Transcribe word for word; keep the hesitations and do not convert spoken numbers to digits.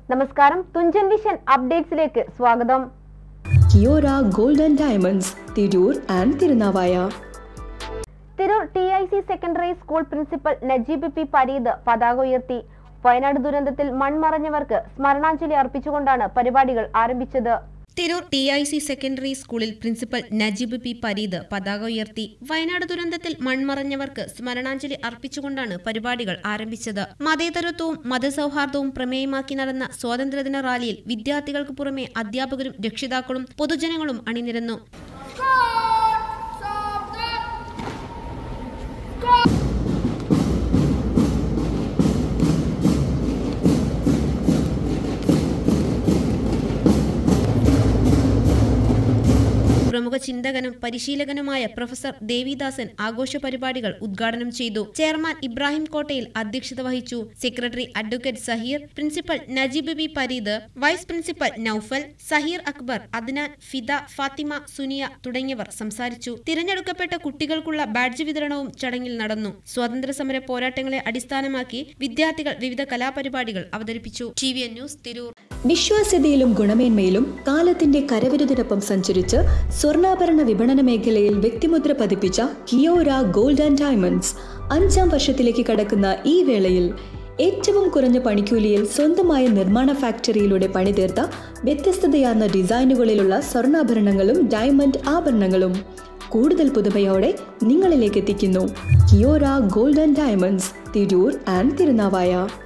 നമസ്കാരം, തുഞ്ചൻ വിഷൻ അപ്ഡേറ്റ്സിലേക്ക് സ്വാഗതം. Kiora golden diamonds, Tirur and Thirunavaya. Tirur T I C secondary school principal Najeeb P Pareed പതാക ഉയർത്തി. വയനാട് ദുരന്തത്തിൽ മൺമറഞ്ഞവർക്ക് സ്മരണാഞ്ജലി അർപ്പിച്ചുകൊണ്ടാണ് പരിപാടികൾ ആരംഭിച്ചത്. Tirur T I C secondary സ്കൂളിൽ പ്രിൻസിപ്പൽ നജീബ് പി പരീദ് പതാക ഉയർത്തി. വയനാട് ദുരന്തത്തിൽ മൺമറഞ്ഞവർക്ക് സ്മരണാഞ്ജലി അർപ്പിച്ചുകൊണ്ടാണ് പരിപാടികൾ ആരംഭിച്ചത്. മതേതരത്വവും മതസൗഹാർദ്ദവും പ്രമേയമാക്കി നടന്ന സ്വാതന്ത്ര്യദിന റാലിയിൽ വിദ്യാർത്ഥികൾക്ക് പുറമെ അധ്യാപകരും രക്ഷിതാക്കളും പൊതുജനങ്ങളും അണിനിരന്നു. പ്രമുഖ ചിന്തകനും പരിശീലകനുമായ പ്രൊഫസർ ദേവിദാസൻ ആഘോഷ പരിപാടികൾ ഉദ്ഘാടനം ചെയ്തു. ചെയർമാൻ ഇബ്രാഹിം കോട്ടയിൽ അധ്യക്ഷത വഹിച്ചു. Secretary advocate Saheer, principal Najeeb B Pareed, vice principal Noufal, Saheer Akbar, Adnan, Fida, Fathima, Suniya തുടങ്ങിയവർ സംസാരിച്ചു. തിരഞ്ഞെടുക്കപ്പെട്ട കുട്ടികൾക്കുള്ള ബാഡ്ജ് വിതരണവും ചടങ്ങിൽ നടന്നു. സ്വാതന്ത്ര്യ സമര പോരാട്ടങ്ങളെ അടിസ്ഥാനമാക്കി വിദ്യാർത്ഥികൾ വിവിധ കലാപരിപാടികൾ അവതരിപ്പിച്ചു. T V N news, Tirur. വിശ്വാസ്യതയിലും ഗുണമേന്മയിലും കാലത്തിന്റെ കരവിരുതിനൊപ്പം സഞ്ചരിച്ച് സ്വർണ്ണാഭരണ വിപണന മേഖലയിൽ വ്യക്തിമുദ്ര പതിപ്പിച്ച കിയോര ഗോൾഡ് ആൻഡ് ഡയമണ്ട്സ് അഞ്ചാം വർഷത്തിലേക്ക് കടക്കുന്ന ഈ വേളയിൽ ഏറ്റവും കുറഞ്ഞ പണിക്കൂലിയിൽ സ്വന്തമായ നിർമ്മാണ ഫാക്ടറിയിലൂടെ പണിതീർത്ത വ്യത്യസ്തതയാർന്ന ഡിസൈനുകളിലുള്ള സ്വർണ്ണാഭരണങ്ങളും ഡയമണ്ട് ആഭരണങ്ങളും കൂടുതൽ പുതുമയോടെ നിങ്ങളിലേക്ക് എത്തിക്കുന്നു. Kiora gold and diamonds, Tirur and Thirunavaya.